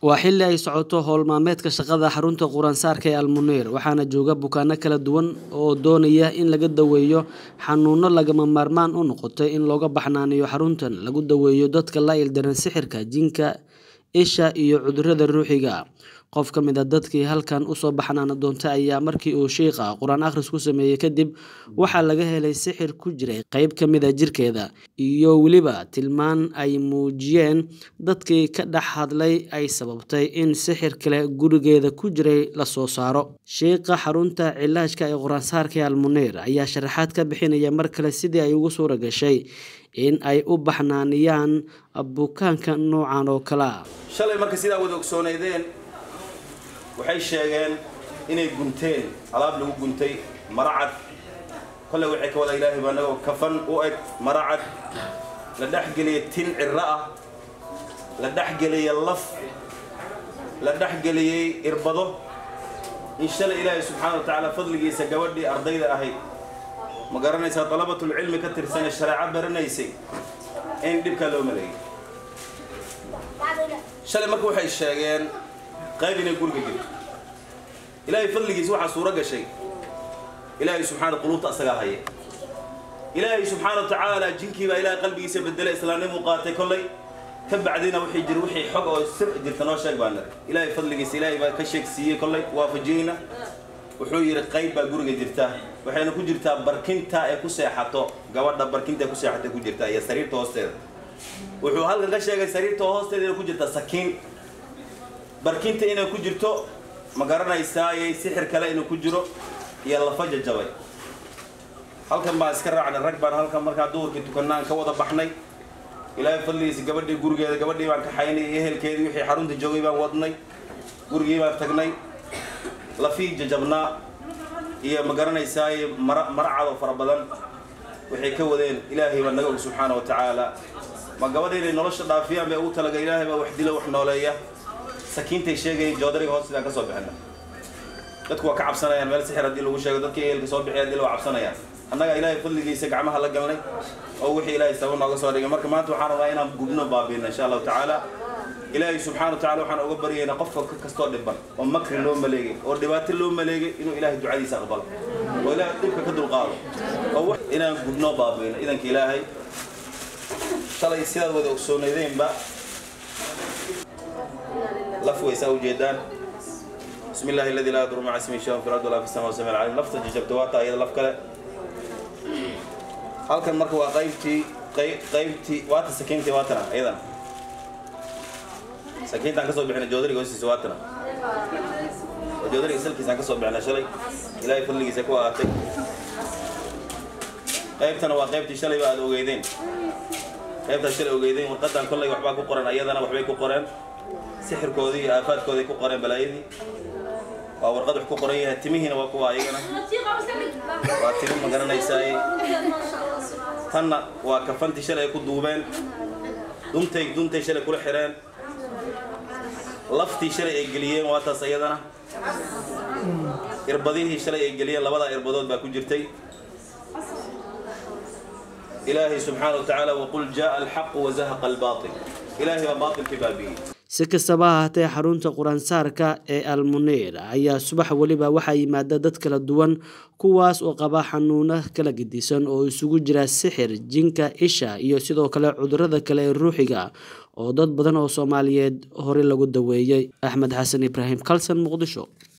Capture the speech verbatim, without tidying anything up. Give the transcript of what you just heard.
waa xilli ay socoto howl maalmeedka shaqada xarunta Quraansaarka ee Almunir waxaana jooga bukaanno kala duwan oo doonaya in laga daweeyo xanuuno lagama maarmaan u noqotay in looga baxnaaniyo xaruntan lagu daweeyo dadka la ildaran sixirka jinka isha iyo cudurrada ruuxiga qof ka mid ah dadkii halkan u soo baxnaan doonta ayaa markii uu sheekha quraan akhris ku sameeyay kadib waxa laga helay sixir ku jiray qayb ka mid ah jirkeeda iyo waliba tilmaan ay muujiyeen dadkii ka dhax hadlay ay sababtay in sixir kale gurigeeda ku jiray la soo saaro sheekha xarunta cilaajka ee Quraansaarka ee Almunir ayaa sharaxaad ka bixinaya mar kale sidii ay ugu soo ragashay in ay u baxnaaniyaan bukaanka noocan oo kala shalay marka sida wada ogsoonaydeen waxay sheegeen inay gunteen alaab lagu guntay maracad kale waxay ka wada ilaahay baa naga kafan u eg maracad la dhaxgeliyay tin cirra ah la dhaxgeliyay laf la dhaxgeliyay irbado in shalay ilaahay subxaanahu wa ta'ala fadligiisa gabadhii ardayda ahayd ma garanaysaa talabatul cilmi ka tirsan shariica baranaysay in dibka loo maleeyay shalay marka waxay sheegeen qayb inay guriga jirto ilaahay fadligiisa waxa suura gashay ilaahay subxaanahu quluubta asaga haya ilaahay subxaanahu ta'ala jinkii baa ilaahay qalbigiisa bedelay islaamnimo qaatay kulay ka bacdina wixii jir wixii xog oo sir jirta noo sheeg baan ilaahay fadligiisa ilaahay baa ka sheegsiiyay kulay waafajiyna wuxuu yiri qayb baa guriga jirta waxayna ku jirtaa barkinta ee ku seexato gabadha barkinta ku seexato ku jirta iyo sariirta hoosteeda wuxuu halkan ka sheegay sariirta hoosteeda ku jirta sakiin barkinta inay ku jirto ma garanaysaa ay sixir kale inuu ku jiro iyo lafa jajabay halkan baa iska raacnay rag baan halkan marka duurkii tukanaan ka wada baxnay ilaahay fadligiisa gabadhii gurigeeda gabadhii baan ka xaynay ehelkeedii wixii xarunta joogay baan wadnay gurigii baan tagnay lafi jajabna iyo ma garanaysaa maracado fara badan waxay ka wadeen ilaahay baa naga subxaanahu wa ta'ala ma gabadheena nolosha dhaafiyaan bay ugu talaga ilaahay baa wax dilo wax nooleeya sakiintay sheegay joodariga hoos sidaan ka soo bixina dadku waa ka cabsanayaan meel sixir hadii lagu sheego dadkii eelka soo bixiyay hadii loo cabsanayaan annaga ilaahay fadligiisa gacmaha la galnay oo wixii ilaahay sabab nooga soo dhigay marka maanta waxaan rabaa inaan gubno baabiino insha Allah ta'ala ilaahay subxaanahu wa ta'ala waxaan uga baryaynaa qofka kasto dhiban oo makri loo maleegay oo dhibaato loo maleegay inuu ilaahay ducadiisa aqbalo oo ilaahay dhibka ka dulqaado oo inaan gubno baabiino idanka ilaahay shalay sidaad wada ogsoonaydeenba لفوا يساوي جيدان بسم الله الذي لا يضر مع اسمه شيء في الارض ولا في السماء والسماء العليم لفظ جبتواتا ايضا لف كله halkan marka waa qaybtii qaybtii waata sakiintii waatana aydan sakiintan ka soo bixina joodariga hoostiisa waatana joodariga salkiisa ka soo bixina shalay ilaahay fadligiisa ku aatay qaybtana waa qaybtii shalay baad ogeydeen qaybta shalay ogeydeen warqadan kulay waxba ku qoran ayadana waxbay ku qoreen sixirkoodii aafaadkoodii ku qoreen balaayadii waa warqad wax ku qoran yahay timihiina waa kuwa ayagana waa timi ma garanaysaa tanna waa kafantii shalay ku duubeen duntay duntay shalay kula xireen laftii shalay ay geliyeen waa taas ayadana irbadihii shalay ay geliyeen labada irbadood baa ku jirtay ilaahay subxaanahu wa ta'ala waqul jaa al-haqq wa zahaqa al-baatil ilaahay waa baatilkii baabi'iyay si kastaba ha ahaatee xarunta Quraansaarka ee Almunir ayaa subax waliba waxa yimaada dad kala duwan kuwaas oo qaba xanuuno kala gedisan oo isugu jira sixir jinka isha iyo sidoo kale cudurrada kale ee ruuxiga oo dad badan oo Soomaaliyeed hore lagu daweeyay Axmed Xasan Ibrahim Kalsan Muqdisho.